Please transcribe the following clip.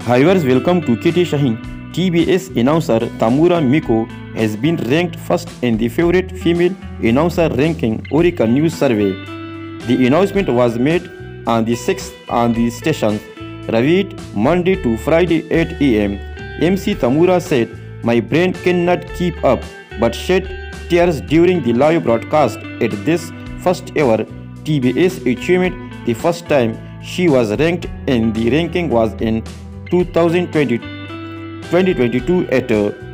Viewers, welcome to KT Shaheen. TBS announcer Tamura Miko has been ranked first in the favorite female announcer ranking Oracle News survey. The announcement was made on the 6th on the station, reviewed Monday to Friday 8 a.m. MC Tamura said, "My brain cannot keep up," but shed tears during the live broadcast at this first ever TBS achievement. The first time she was ranked in the ranking was in 2022 at